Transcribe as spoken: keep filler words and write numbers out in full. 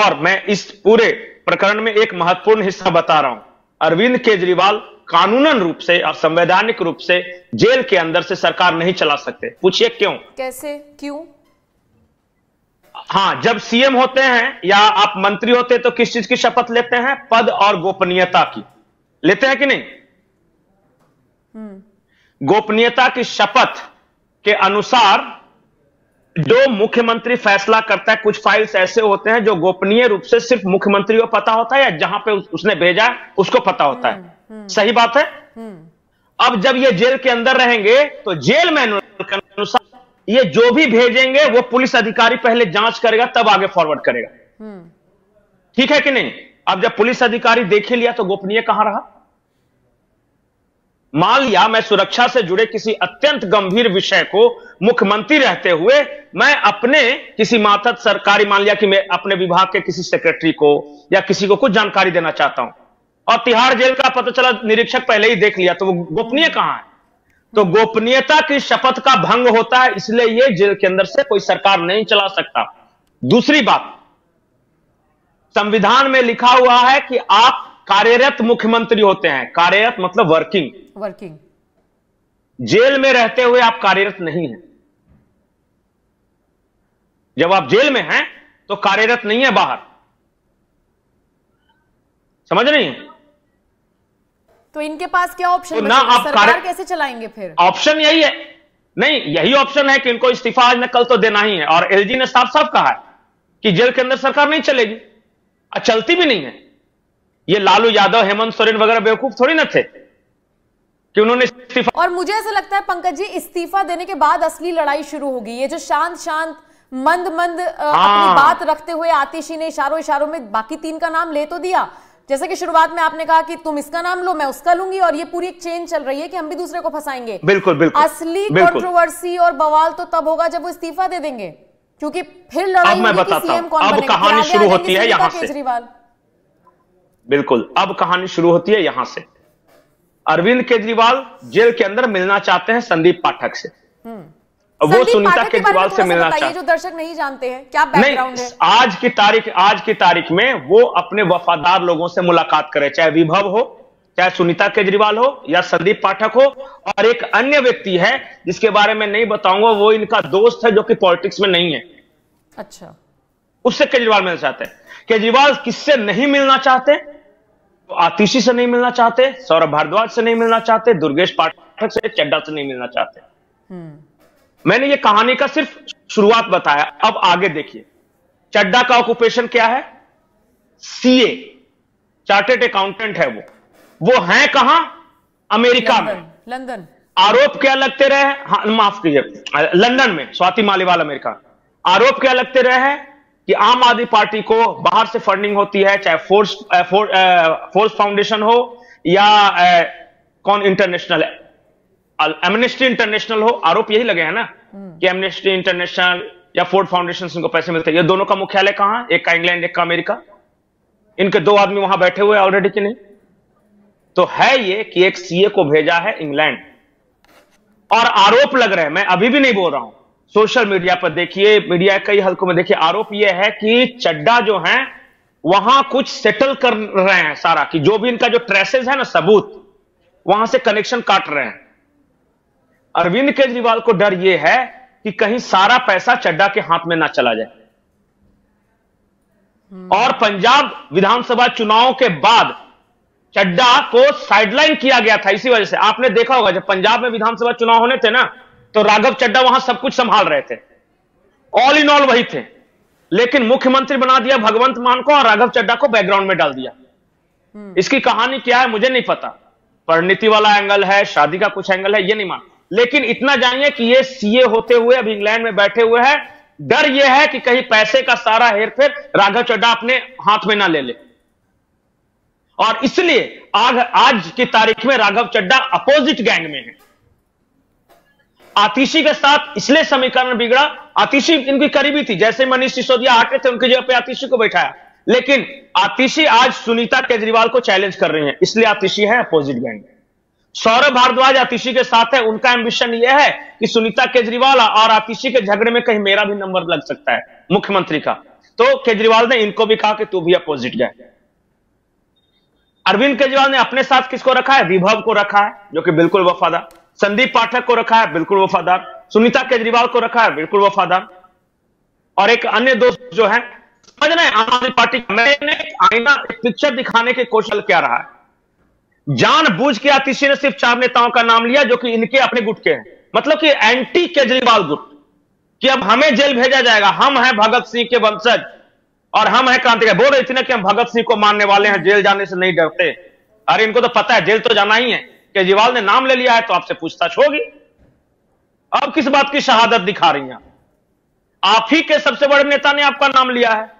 और मैं इस पूरे प्रकरण में एक महत्वपूर्ण हिस्सा बता रहा हूं। अरविंद केजरीवाल कानूनन रूप से और संवैधानिक रूप से जेल के अंदर से सरकार नहीं चला सकते। पूछिए क्यों? कैसे, क्यों? हां, जब सीएम होते हैं या आप मंत्री होते हैं तो किस चीज की शपथ लेते हैं? पद और गोपनीयता की। लेते हैं कि नहीं? हम्म। गोपनीयता की शपथ के अनुसार जो मुख्यमंत्री फैसला करता है, कुछ फाइल्स ऐसे होते हैं जो गोपनीय रूप से सिर्फ मुख्यमंत्री को पता होता है या जहां पे उसने भेजा उसको पता होता है। सही बात है। अब जब ये जेल के अंदर रहेंगे तो जेल मैनुअल के अनुसार ये जो भी भेजेंगे वो पुलिस अधिकारी पहले जांच करेगा, तब आगे फॉरवर्ड करेगा। ठीक है कि नहीं? अब जब पुलिस अधिकारी देख ही लिया तो गोपनीय कहां रहा? मान लिया मैं सुरक्षा से जुड़े किसी अत्यंत गंभीर विषय को मुख्यमंत्री रहते हुए मैं अपने किसी मातहत सरकारी, मान लिया कि मैं अपने विभाग के किसी सेक्रेटरी को या किसी को कुछ जानकारी देना चाहता हूं और तिहाड़ जेल का पता चला निरीक्षक पहले ही देख लिया, तो वो गोपनीय कहां है? तो गोपनीयता की शपथ का भंग होता है, इसलिए ये जेल के अंदर से कोई सरकार नहीं चला सकता। दूसरी बात, संविधान में लिखा हुआ है कि आप कार्यरत मुख्यमंत्री होते हैं। कार्यरत मतलब वर्किंग। वर्किंग। जेल में रहते हुए आप कार्यरत नहीं हैं। जब आप जेल में हैं तो कार्यरत नहीं है बाहर। समझ रही हैं? तो इनके पास क्या ऑप्शन तो ना आप सरकार कैसे चलाएंगे फिर? ऑप्शन यही है। नहीं, यही ऑप्शन है कि इनको इस्तीफा आज न कल तो देना ही है। और एलजी ने साफ साफ कहा है कि जेल के अंदर सरकार नहीं चलेगी और चलती भी नहीं है। ये लालू यादव, हेमंत सोरेन वगैरह बेवकूफ थोड़ी ना थे कि उन्होंने इस्तीफा। और मुझे ऐसा लगता है पंकज जी, इस्तीफा देने के बाद असली लड़ाई शुरू होगी। ये जो शांत शांत मंद मंद अपनी बात रखते हुए आतिशी ने इशारों इशारों में बाकी तीन का नाम ले तो दिया, जैसे कि शुरुआत में आपने कहा कि तुम इसका नाम लो, मैं उसका लूंगी, और ये पूरी एक चेन चल रही है कि हम भी दूसरे को फंसाएंगे। बिल्कुल बिल्कुल। असली कंट्रोवर्सी और बवाल तो तब होगा जब वो इस्तीफा दे देंगे, क्योंकि फिर लड़ाई होगी कि सीएम कौन बनेगा। अब कहानी शुरू होती है यहां से। केजरीवाल। बिल्कुल, अब कहानी शुरू होती है यहां से। अरविंद केजरीवाल जेल के अंदर मिलना चाहते हैं संदीप पाठक से। वो सुनीता केजरीवाल से मिलना चाहते हैं। जो दर्शक नहीं जानते हैं क्या बैकग्राउंड है। आज की तारीख आज की तारीख में वो अपने वफादार लोगों से मुलाकात करें, चाहे विभव हो, चाहे सुनीता केजरीवाल हो या संदीप पाठक हो। और एक अन्य व्यक्ति है जिसके बारे में नहीं बताऊंगा, वो इनका दोस्त है जो कि पॉलिटिक्स में नहीं है। अच्छा, उससे केजरीवाल मिलना चाहते हैं। केजरीवाल किससे नहीं मिलना चाहते? तो आतिशी से नहीं मिलना चाहते, सौरभ भारद्वाज से नहीं मिलना चाहते, दुर्गेश पाठक से, चड्डा से नहीं मिलना चाहते। मैंने ये कहानी का सिर्फ शुरुआत बताया, अब आगे देखिए। चड्डा का ऑक्यूपेशन क्या है? सीए, चार्टर्ड अकाउंटेंट है वो। वो है कहां? अमेरिका में, लंदन। आरोप क्या लगते रहे? हाँ, माफ कीजिए, लंदन में, स्वाति मालीवाल अमेरिका। आरोप क्या लगते रहे हैं कि आम आदमी पार्टी को बाहर से फंडिंग होती है, चाहे फोर्स फोर, फोर्स फाउंडेशन हो या आ, कौन इंटरनेशनल है, एमनेस्टी इंटरनेशनल हो। आरोप यही लगे हैं ना कि एमनेस्टी इंटरनेशनल या फोर्ड फाउंडेशन से इनको पैसे मिलते हैं। ये दोनों का मुख्यालय कहां है? एक का इंग्लैंड, एक का अमेरिका। इनके दो आदमी वहां बैठे हुए ऑलरेडी कि नहीं? तो है ये कि एक सीए को भेजा है इंग्लैंड और आरोप लग रहे हैं, मैं अभी भी नहीं बोल रहा हूं, सोशल मीडिया पर देखिए, मीडिया कई हल्कों में देखिए, आरोप यह है कि चड्डा जो हैं वहां कुछ सेटल कर रहे हैं सारा, कि जो भी इनका जो ट्रेसेस है ना, सबूत, वहां से कनेक्शन काट रहे हैं। अरविंद केजरीवाल को डर यह है कि कहीं सारा पैसा चड्डा के हाथ में ना चला जाए। और पंजाब विधानसभा चुनाव के बाद चड्डा को साइडलाइन किया गया था इसी वजह से। आपने देखा होगा जब पंजाब में विधानसभा चुनाव होने थे ना, तो राघव चड्डा वहां सब कुछ संभाल रहे थे, ऑल इन ऑल वही थे। लेकिन मुख्यमंत्री बना दिया भगवंत मान को और राघव चड्डा को बैकग्राउंड में डाल दिया। इसकी कहानी क्या है मुझे नहीं पता, परिणति वाला एंगल है, शादी का कुछ एंगल है, ये नहीं मान। लेकिन इतना जानिए कि ये सीए होते हुए अब इंग्लैंड में बैठे हुए हैं। डर यह है कि कहीं पैसे का सारा हेरफेर राघव चड्डा अपने हाथ में ना ले ले। और इसलिए आज आज की तारीख में राघव चड्डा अपोजिट गैंग में है। आतिशी के साथ इसलिए समीकरण बिगड़ा, आतिशी इनकी करीबी थी, जैसे मनीष सिसोदिया हटे थे उनकी जगह पे आतिशी को बैठाया। लेकिन आतिशी आज सुनीता केजरीवाल को चैलेंज कर रही है, इसलिए आतिशी है अपोजिट गैंग। सौरभ भारद्वाज आतिशी के साथ है, उनका एम्बिशन यह है कि सुनीता केजरीवाल और आतिशी के झगड़े में कहीं मेरा भी नंबर लग सकता है मुख्यमंत्री का। तो केजरीवाल ने इनको भी कहा कि तू भी अपोजिट जाए। अरविंद केजरीवाल ने अपने साथ किसको रखा है? विभव को रखा है, जो कि बिल्कुल वफादार। संदीप पाठक को रखा है, बिल्कुल वफादार। सुनीता केजरीवाल को रखा है, बिल्कुल वफादार। और एक अन्य दोस्त जो है, समझ रहे हैं, आम आदमी पार्टी मैंने आईना पिक्चर दिखाने की कोशिश क्या रहा है। जानबूझ के आतिशी ने सिर्फ चार नेताओं का नाम लिया जो कि इनके अपने गुट के हैं, मतलब कि एंटी केजरीवाल गुट, कि अब हमें जेल भेजा जाएगा, हम हैं भगत सिंह के वंशज और हम हैं क्रांतिकारी। बोल रहे थे ना कि हम भगत सिंह को मानने वाले हैं, जेल जाने से नहीं डरते। अरे इनको तो पता है जेल तो जाना ही है। केजरीवाल ने नाम ले लिया है तो आपसे पूछताछ होगी। अब किस बात की शहादत दिखा रही हैं? आप ही के सबसे बड़े नेता ने आपका नाम लिया है।